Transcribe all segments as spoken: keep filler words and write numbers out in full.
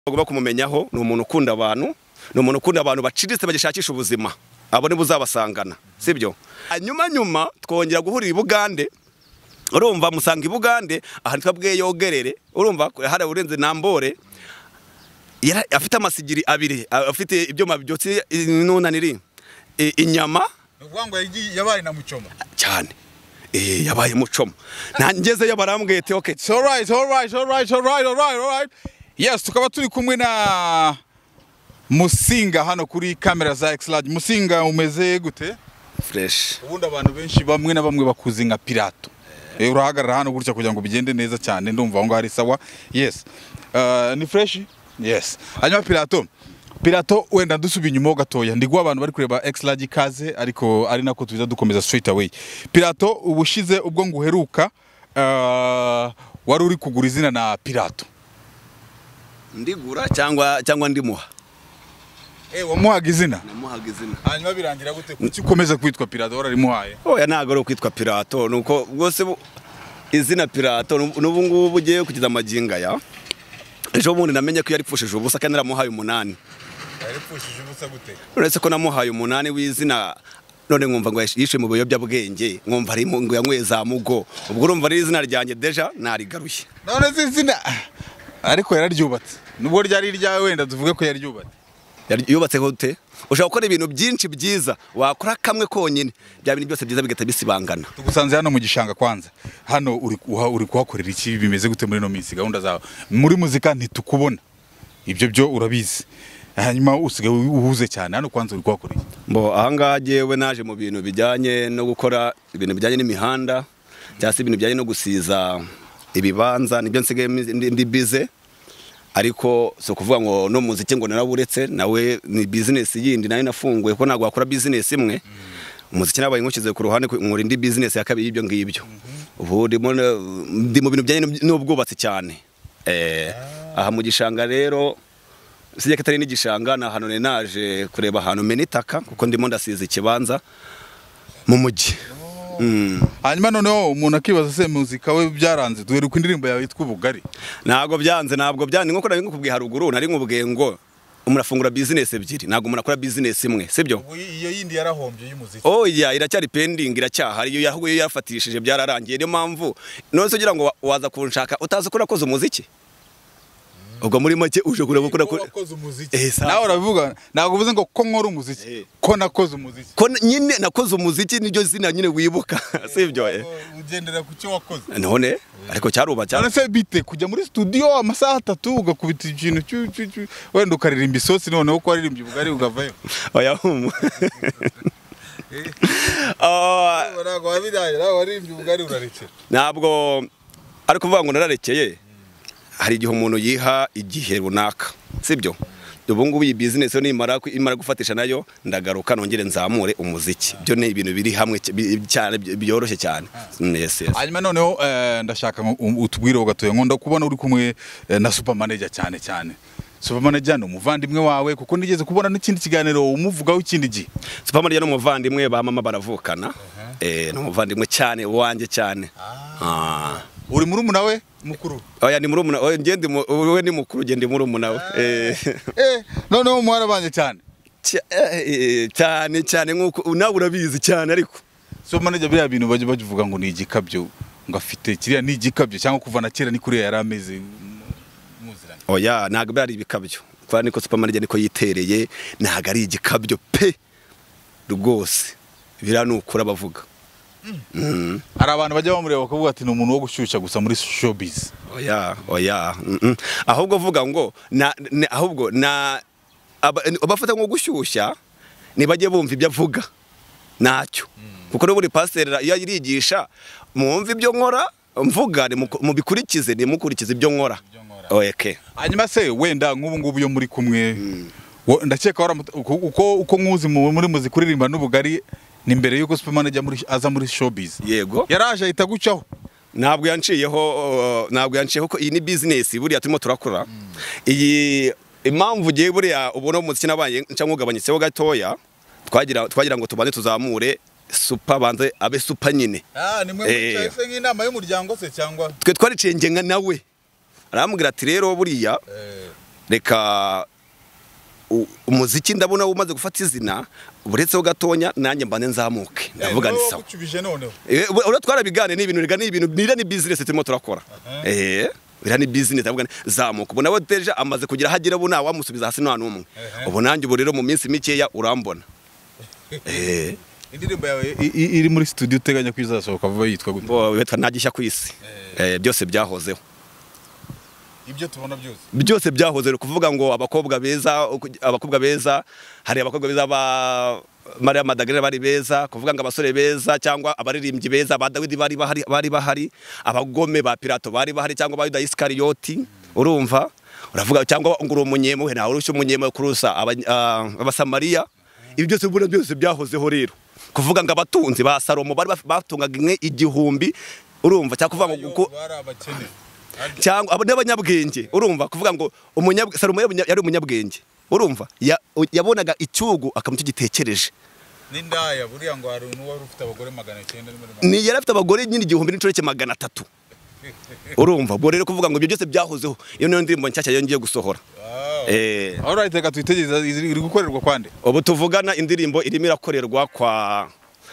Bagomba kumumenyaho ni umuntu ukunda abantu, ni umuntu ukunda abantu baciriritse bagishakisha ubuzima. Abo ni buzabasangana, sibyo? Hanyuma nyuma twongera guhurira i Bugande. Urumva musanga i Bugande ahantu twabwiye yogerere. Urumva hari urenze nambore. Yara afite amasigiri abiri, afite ibyo mabyotsi nunaniri. Inyama Ubwango yabaye na mucoma. Cyane. Eh yabaye mucoma. Nangeze yabarambwiye ati okay. It's all right, all right, all right, all right, all right, all right. Yes, tukaba turi kumwe na Musinga hano kuri kamera za X-Large. Musinga umeze gute? Fresh. Ubundi abantu benshi bamwe na bamwe bakuzi nka Pirato. Eh urahagarara hano gutya kugira ngo bigende neza cyane ndumva aho ngari sawa. Yes. Uh, ni fresh? Yes. Hanyuma Pirato. Pirato wenda dusubi inyuma gatoya ndigwa abantu bari kureba X-Large ikaze ariko ari nako tuza dukomeza straight away. Pirato ubushize ubwo nguheruka uh, wari uri kugura izina na Pirato. Ndigura cyangwa cyangwa ndimuha. Eh wamuhaga izina? Namuhaga izina. Hanyuma birangira gute kuki ukomeza kwitwa Pirato wararimuhaye? Oya ntago ari kwitwa Pirato nuko bwose izina Pirato n'ubu ngubu ugiye kugiza amaginga ya. Ejo bundi namenye ko yaripfushije ubusa kandi naramuhaye umunani. Yaripfushije ubusa gute? Uretse ko namuhaye umunani w'izina none nkumva ngo yishe mu buyobya bwenge nkumva ari ngo yanyweza mugo. Ubwo urumva ari izina ryanjye deja narigaruye. None zizina ariko yararyubatse. Nubwo ryari ryawe wenda tuvuge ko yaryubatse. Yubatse hote ushaka gukora ibintu byinshi byiza wakora kamwe konyine bya bintu byose byiza bigata bisibangana. Tugusanze hano mu gishanga kwanza hano uri uri kuhakorera iki bimeze gute muri no minsi gahunda zawe muri muzika ntitukubona ibyo byo urabizi hanyuma usigaye uhuze cyane hano kwanza uri kuhakorera iki? Mbo ahangaha jewe naje mu bintu bijyanye no gukora ibintu bijyanye n'imihanda cyangwa se ibintu bijyanye no gusiza ibibanza nibyo nsigaye ndi bize. Ariko so kuvuga ngo no muziki ngo naraburetse nawe ni business yindi nayo nafunguye ko nagwa akora business imwe umuziki nabaye nkukize ku ruhande nkora indi business ya kabiri ibyo ngibyo ubu ndimo ndi mu bintu byanye n'ubwubatsi cyane eh aha mu gishanga rero sije katari n'igishanga na hano naje kureba ahantu menitaka kuko ndimo ndasiza ikibanza mu mujyi. Mm. Hanyuma noneho umuntu akibaza se muzika we byaranze duhere ku indirimbo yawe yitwa Ubugari. Nago byanze nabwo byandi nko nabi nkubwiye haruguru nari nkubwiye ngo umurafungura business ebyiri nago murakora business imwe sibyo? Iyo yindi yarahombye y'umuziki. Oh yeah iracyari pending iracyahari iyo yahuye yafatishije byararangiye niyo mpamvu none se ugira ngo waza kunshaka utazi ko nakoze umuziki. Ubwo muri make uje kureba ko nakoze umuziki. Nawe uravuga nago uvuze ngo ko nkora umuziki ko nakoze umuziki. Ko nyine nakoze umuziki niryo zina nyine wibuka sibyo? Ugendera ku cyo wakoze. None ariko cyaruba cyane. None se bite kujya muri studio amasaha atatu ugakubita ikintu cyu wenda ukaririmba isosi noneho ko aririmbye Ubugari ugavayo. Oya humu. Ah barago wabidaye nawe waririmbye Ubugari urarekera. Nabwo ariko vuga ngo nararekeye. Hari igihe umuntu yiha igihe runaka sibyo? Ubu ngubu iyi business yo nimara imara gufatisha nayo ndagaruka nongere nzamure umuziki byo ne ibintu biri hamwe cyane byoroshye cyane. Yes yes. Hanyuma noneho ndashaka utubwire gatoya ngo ndakubona uri kumwe na super manager cyane cyane. Super manager no muvandimwe wawe kuko nigeze kubona n'ikindi kiganiro umuvugaho ikindi gihe. Super manager no muvandimwe ba mama baravukana. Eh no muvandimwe cyane wanje cyane. Ah uri Murumuna we mukuru? Oya ni Murumuna oya ngende we ni mukuru gende Murumuna we. Eh eh none mwara banje cyane cyane cyane nkuko nawe urabizi cyane ariko so manager bya bintu baje bavuga ngo ni igikabyo ngafite kiriya ni igikabyo cyangwa kuva na kera ni kuri yarameze muziranye. Oya naga bari ibikabyo kwa niko super manager niko yitereye naga ari igikabyo pe rwose biranukura bavuga. Mm. Hari abantu bajya bamureba bakavuga ati ni umuntu wo gushyushya gusa muri showbiz. Oya oya mm ahubwo vuga ngo na ahubwo na abafata ngo gushyushya ni bajye bumva ibyo avuga nacyo kuko no buri pastor iyo yirigisha mwumva ibyo nkora mvuga mu bikurikize ni mukurikize ibyo nkora. Okay. Hanyuma se wenda nk'ubu ngubu yo muri kumwe ndakeka uko uko nkuzi muri muziki kuririmba n'Ubugari ni mbere yuko super manager muri aza muri showbiz. Yego yaraje ahita gucaho ntabwo yanciyeho ntabwo yanciyeho ko iyi ni business buriya turimo turakora. Iyi impamvu giye buriya ubona umuziki nabaye nca nkugabanyitseho gatoya twagira twagira ngo tubane tuzamure super banze abe super nyine. Ah nimwe mwicaye nk'inama y'umuryango se cyangwa twe twaricenge nka nawe arambwira ati rero buriya reka umuziki ndabona umaze gufata izina uburetseho gatonya nanjye mbane nzamuke ndavuga ni sawa uratwara bigane ni ibintu rigana ibintu nira ni business turimo turakora eh bira ni business ndavuga zamuka ubona woteje amaze kugira hagira buna wamusubiza hasi nta numwe ubu nanjye ubu rero mu minsi mikeya urambona eh indirimbo yawe iri muri studio uteganya kwizasohoka vuba yitwa gute bo wetwa nagishya kwisi eh byose byahozeho ibyo tubona byose byose byahoze kuvuga ngo abakobwa beza abakobwa beza hari abakobwa beza ba Maria Madagascar bari beza kuvuga ngo abasore beza cyangwa abaririmbyi beza ba Dawidi bari bahari bari bahari abagome ba Pilato bari bahari cyangwa ba Yuda Iskarioti urumva uravuga cyangwa nguru umunyemo he nawe urusha umunyemo kurusa abasamariya ibi byose bura byose byahozeho rero kuvuga ngo abatunzi ba Salomo bari batungaga inke igihumbi urumva cyangwa kuvuga ngo bari abakene cyangwa abo n'abanyabwenge urumva kuvuga ngo umunyabwenge Salomo yari umunyabwenge urumva yabonaga icyugu akamucyo gitekereje n'indaya buriya ngo hari uno wari ufite abagore magana cyenda ni yari afite abagore nyine igihumbi n'inshoreke magana atatu urumva bo rero kuvuga ngo ibyo byose byahozeho iyo niyo ndirimbo nshyashya yongeye gusohora eh alright reka twitegereza iri gukorerwa kwande ubu tuvugana indirimbo irimo irakorerwa kwa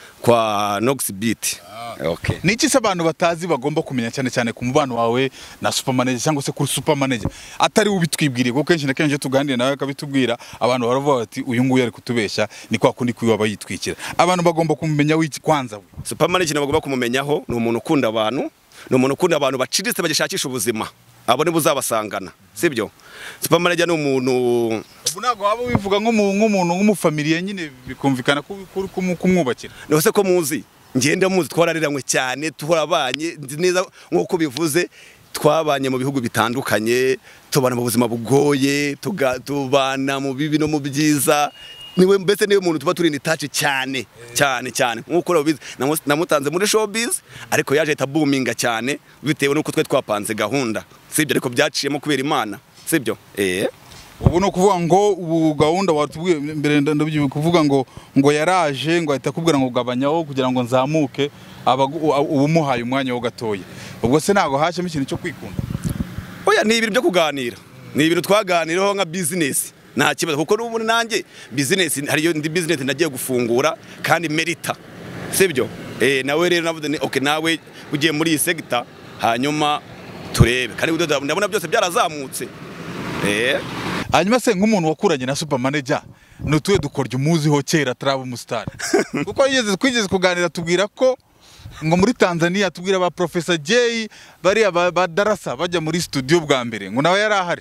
kwa Nox Beat. Okay. Niki se abantu batazi bagomba kumenya cyane cyane ku mubano wawe na supermanager cyangwa se kuri supermanager atari ubitwibwiriye kuko kenshi na kenshi tuganire nawe akabitubwira abantu baravuga bati uyu nguyu ari kutubesha ni kwa kundi kwiwa bayitwikira abantu bagomba kumenya wiki kwanza supermanager nabagomba kumumenyaho ni umuntu ukunda abantu ni umuntu ukunda abantu baciritse bagishakisha ubuzima abo ni buzabasangana sibyo supermanager ni umuntu ubu nago waba wivuga nko nk'umuntu nk'umufamiliye nyine bikumvikana kuri kumwubakira nose ko muzi ngende muzi twarariramwe cyane turabanye neza nkuko bivuze twabanye mu bihugu bitandukanye tubana mu buzima bugoye tubana mu bibi no mu byiza niwe mbese niwe muntu tuba turi ni touch cyane cyane cyane nkuko urabizi namutanze muri showbiz ariko yaje ta boominga cyane bitewe nuko twe twapanze gahunda sibyo ariko byaciyemo kubera Imana sibyo eh ubu no kuvuga ngo ubu gahunda watubwiye mbere ndabyo kuvuga ngo ngo yaraje ngo ahita kubwira ngo gabanyaho kugira ngo nzamuke ubu muhaye umwanya wo gatoye ubwo se nago hashemo ikintu cyo kwikunda oya ni ibintu byo kuganira ni ibintu twaganiraho nka business nta kibazo kuko n'ubu nanjye business hariyo ndi business nagiye gufungura kandi merita sibyo eh nawe rero navuze ni okay nawe ugiye muri iyi sector hanyuma turebe kandi ndabona byose byarazamutse eh hanyuma se nk'umuntu wakuranye na supermanager nutuye dukorya umuziho kera traba umustar kuko yigeze kwigeze kuganira tubwira ko ngo muri Tanzania tubwira ba Professor J bari abadarasa bajya muri studio bwa mbere ngo nawe yarahari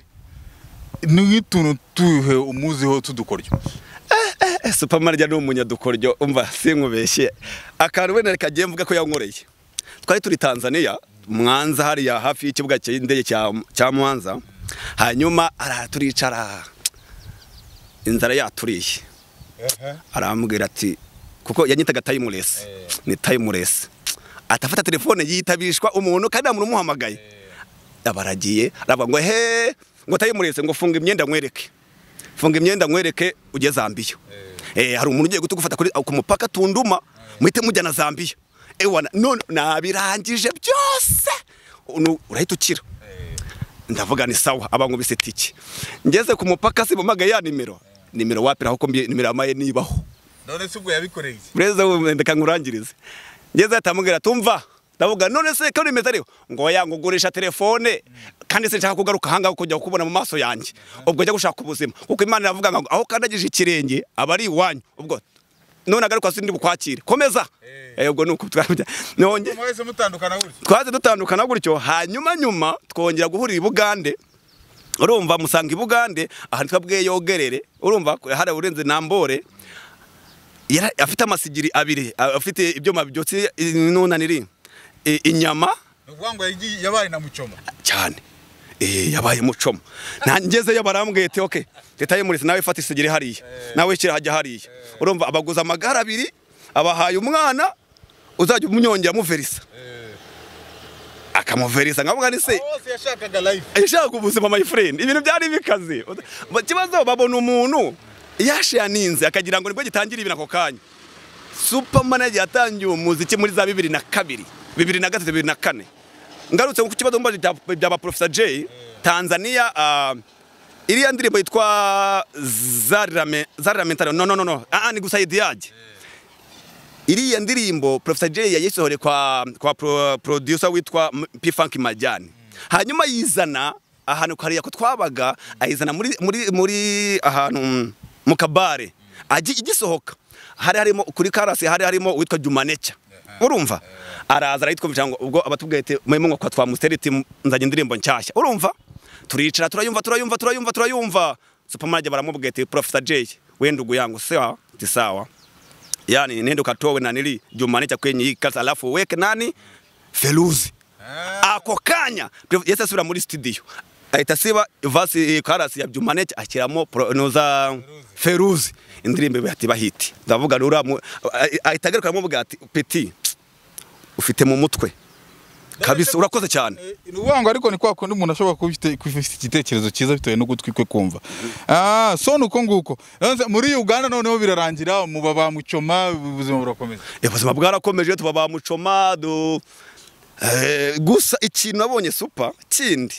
n'utuntu tuhe umuziho tudukoryo eh eh supermanager no munyadukoryo umva sinkubeshye akantu wene kagiye mvuga ko yankoreye twari turi Tanzania Mwanza hari ya hafi y'ikibuga cy'indege cya cya Mwanza hanyuma araturicara inzara yaturiye arambwira ati kuko yanyitaga timeless ni timeless atafata telefone yitabishwa umuntu kandi amuntu umuhamagaye abaragiye aravuga ngo he ngo timeless ngo funga imyenda nkwereke funga imyenda nkwereke uje Zambia eh hari umuntu ugiye gutugufata kuri ku mupaka Tunduma muhite mujyana Zambia ewana none nabirangije byose urahita ukira ndavuga ni sawa abankubise tiki ngeze ku mupaka sibumagaye ya nimero nimero wapira aho ko nimero amaye nibaho none se ubwo yabikoreye breza ndeka nkurangirize ngeze atamubwira tumva ndavuga none se ko nimeze ariho ngo yangugurisha telefone kandi se nshaka kugaruka hanga kujya kubona mu maso yanjye ubwo jya gushaka ubuzima kuko Imana iravuga ngo aho kandagije ikirenge abari iwanyu ubwo none agaruka sindi bukwakire komeza eh ubwo nuko twabya nonye mwese mutandukana gutyo twaze dutandukana gutyo hanyuma nyuma twongera guhurira Bugande urumva musanga Bugande aha twabwiye yogerere urumva hari urenze nambore yara afite amasigiri abiri afite ibyo mabyotse nunaniri inyama ubwango yabaye na mucoma cyane eh yabaye mucoma nangeze yabarambwiye ati okay tetaye muri nawe fata isigiri hariya nawe kira hajya hariya urumva abaguza amagara abiri abahaye umwana uzajya umunyongera muverisa akamuverisa ngavuga ni se bose yashakaga life yashaka ubuzima my friend ibintu byari bikaze kibazo babona umuntu yashaninze akagira ngo nibwo gitangira ibintu ako kanya supermanager yatangiye umuziki muri za bibiri na kabiri bibiri na gatatu bibiri na kane ngarutse ku kibazo mbaje bya ba Professor J Tanzania iriya ndirimbo yitwa Zarirame Zariramentano no no no no ah ni gusa idiyaje iriya ndirimbo Professor J yayisohore kwa kwa pro, producer witwa P Funk Majani hanyuma yizana ahantu kariya ko twabaga ayizana muri muri muri ahantu mu kabare aji igisohoka hari harimo kuri karasi hari harimo witwa Jumanecha urumva araza arayitwa ngo ubwo abatubwiye ati mwemo ngo kwa twa musteriti nzanye indirimbo nshyashya urumva turicara turayumva turayumva turayumva turayumva supermarket baramubwiye ati Professor J wenda uguyangu sawa ti sawa yani nendo katowe na nili Jumanecha kwenye hii kasa alafu weke nani Feruzi ako kanya yese asubira muri studio ahita siba vasi karasi ya Jumanecha akiramo noza Feruzi indirimbo bati bahiti ndavuga rura ahita agaruka aramuvuga ati petit ufite mu mutwe kabisa urakoze cyane nubango ariko ni kwa kundi umuntu ashobora kubifite igitekerezo cyiza bitewe no gutwi kwe kumva ah so nuko nguko muri Uganda noneho birarangira mu baba mucoma ubuzima burakomeza eh ubuzima bwarakomeje tubaba mucoma do eh gusa ikintu nabonye super kindi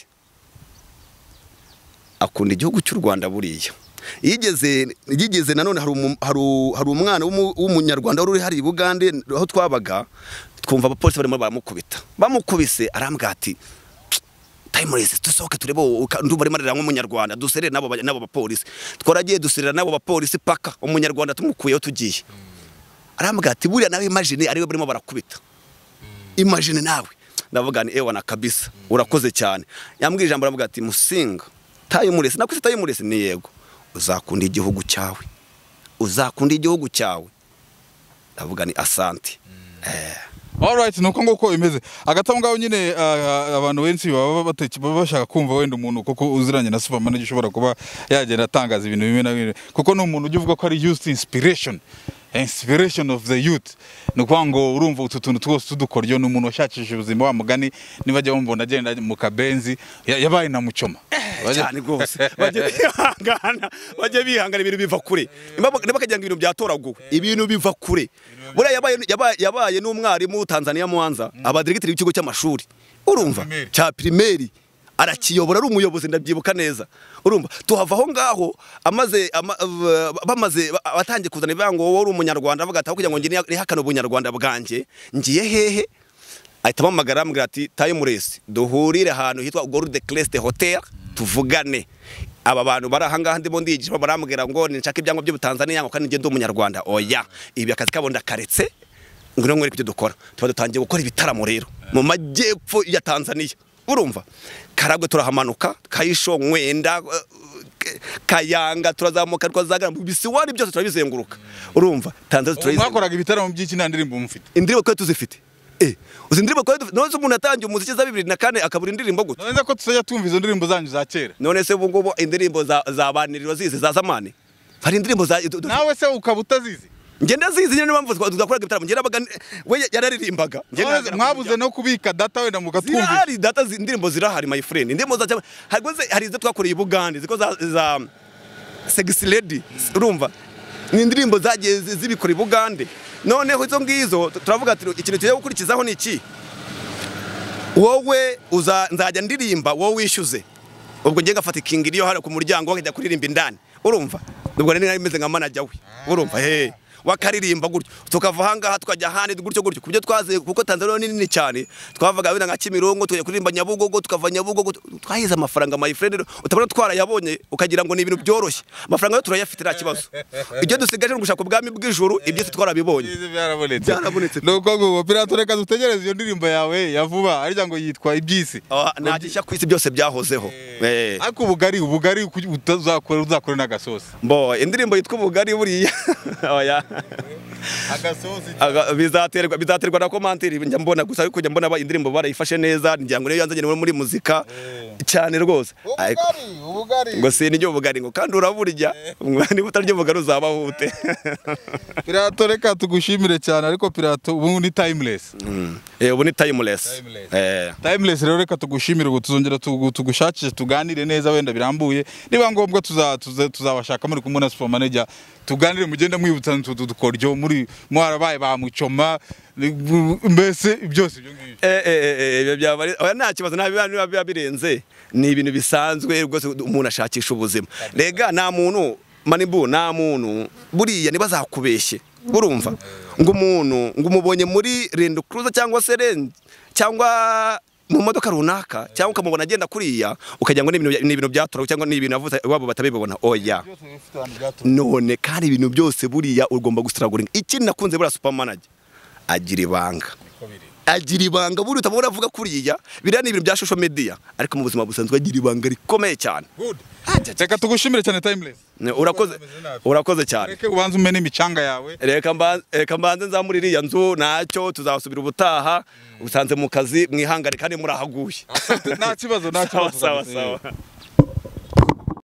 akunda igihugu cy'u Rwanda buriya yigeze yigeze nanone hari hari umwana w'umunyarwanda uri hari Bugande aho twabaga twumva abapolisi barimo baramukubita bamukubise arambwa ati timeless tusohoke turebo ndumva ari marira nk'umunyarwanda duserere nabo nabo bapolisi twaragiye duserera nabo bapolisi paka umunyarwanda tumukuyeho tugiye arambwa ati buriya nawe imagine ariwe barimo barakubita imagine nawe ndavuga ni ewa na kabisa urakoze cyane yambwije ijambo aravuga ati musinga timeless nakwise timeless ni yego uzakunda igihugu cyawe uzakunda igihugu cyawe ndavuga ni asante eh alright nuko ngoko imeze agatamu ngaho nyine abantu benshi baba bateki bashaka kumva wenda umuntu kuko uziranye na Superman gishobora kuba yagenda atangaza ibintu bimwe na bimwe kuko no umuntu uvuga ko ari youth inspiration inspiration of the youth nuko ngo urumva utu tuntu twose tudukoryo n'umuntu washakishije ubuzima wa mugani nibajya bambona agenda mu kabenzi yabaye na mucoma cyane gose baje bihangana baje bihangana ibintu biva kure nibakagira ngo ibintu byatoraguwe ibintu biva kure bura yabaye yabaye n'umwarimu Tanzania Mwanza abadirecteur y'ikigo cy'amashuri urumva cya primaire arakiyobora ari umuyobozi ndabyibuka neza urumva tuhava aho ngaho amaze bamaze batangiye kuzana ivango wowe uri umunyarwanda avuga ati kugira ngo ngiye rihakana ubunyarwanda bwanjye ngiye hehe ahita bamagara ambwira ati timeless duhurire ahantu hitwa Gold Crest Hotel tuvugane aba bantu bari ahangaha ndimo ndigisha barambwira ngo nshaka ibyango byo Tanzania ngo kandi nge ndi umunyarwanda oya ibi akazi kabo ndakaretse ngiro ngwere kujye dukora tuba dutangiye gukora ibitaramo rero mu majyepfo ya Tanzania urumva karagwe turahamanuka kayisho mwenda kayanga turazamuka twazagara bisiwari byose turabizenguruka urumva Tanzania turayize mwakoraga ibitaramo by'iki nandirimbo mufite indirimbo ko tuzifite eh uzi indirimbo ko none umuntu atangiye umuziki za bibiri na kane akabura indirimbo gute none ko tuzajya tumva izo ndirimbo zanyu za kera none se ubungubo indirimbo za zabaniriro zize za zamani hari indirimbo za nawe se ukabuta zizi ngenda zizi nyine mpamvu twakoraga ibitaramo ngenda baga we yararirimbaga ngenda mwabuze no kubika data wenda mugatwumva hari data indirimbo zirahari my friend indirimbo za hagoze hari izo twakoreye Bugande ziko za za Sexy Lady urumva ni indirimbo zagiye zibikora Bugande noneho izo ngizo turavuga ati ikintu cyo gukurikizaho ni iki wowe uza nzajya ndirimba wowe wishyuze ubwo ngiye gafata ikingiriyo hano ku muryango wakajya kuririmba indani urumva ubwo nari narimeze nka manager we urumva he wakaririmba gutyo tukava hangaha tukajya hane gutyo gutyo kubyo twaze kuko Tanzania nini cyane twavaga bina nka Kimirongo tujya kuririmba Nyabugogo tukava Nyabugogo twahize amafaranga my friend utabona twara yabonye ukagira ngo ni ibintu byoroshye amafaranga yo turayafite nta kibazo ibyo dusigaje no gushaka ubwami bw'ijuru ibyo twarabibonye byarabonetse byarabonetse nuko ngo Pirato reka dutegereze iyo ndirimbo yawe yavuba arya ngo yitwa ibyisi nta gishya kwisi byose byahozeho eh ako ubugari ubugari utazakora uzakora n'agasosi mbo indirimbo yitwa ubugari buriya oya agasosi bizaterwa bizaterwa na komantiri njya mbona gusa ariko njya mbona indirimbo barayifashe neza njya ngo yanzanye muri muzika cyane rwose ubugari ubugari ngo se ni ubugari ngo kandi uraburya ni butaryo ubugari uzabahute Pirato reka tugushimire cyane ariko Pirato ubu ni timeless eh ubu ni timeless eh timeless rero reka tugushimire ngo tuzongera tugushakije tuganire neza wenda birambuye niba ngombwa tuzabashaka muri kumuna Super Manager tuganire mugenda mwibutsa tudukoryo muri mwarabaye ba mucoma mbese byose ibyo ngibyo eh eh ibyo byabari oya nta kibazo nta biba birenze ni ibintu bisanzwe rwose umuntu ashakisha ubuzima rega nta muntu manibu nta muntu buriya nibazakubeshye urumva ngo umuntu ngo umubonye muri Land Cruiser cyangwa se Range cyangwa mu modoka runaka cyangwa ukamubona agenda kuriya ukajya ngo ni ibintu byatora cyangwa ni ibintu avuze wabo batabibona oya none kandi ibintu byose buriya ugomba gustragulinga ikindi nakunze bura supermanager agira ibanga agira ibanga buri utabona avuga kuriya biriya ni ibintu bya social media ariko mu buzima busanzwe agira ibanga rikomeye cyane reka tugushimire cyane Timeless urakoze urakoze cyane reka ubanze umene imicanga yawe reka mbanze reka mbanze nzamuri iriya nzu nacyo tuzasubira ubutaha usanze mu kazi mwihangane kandi murahaguye nta kibazo nta kibazo sawa sawa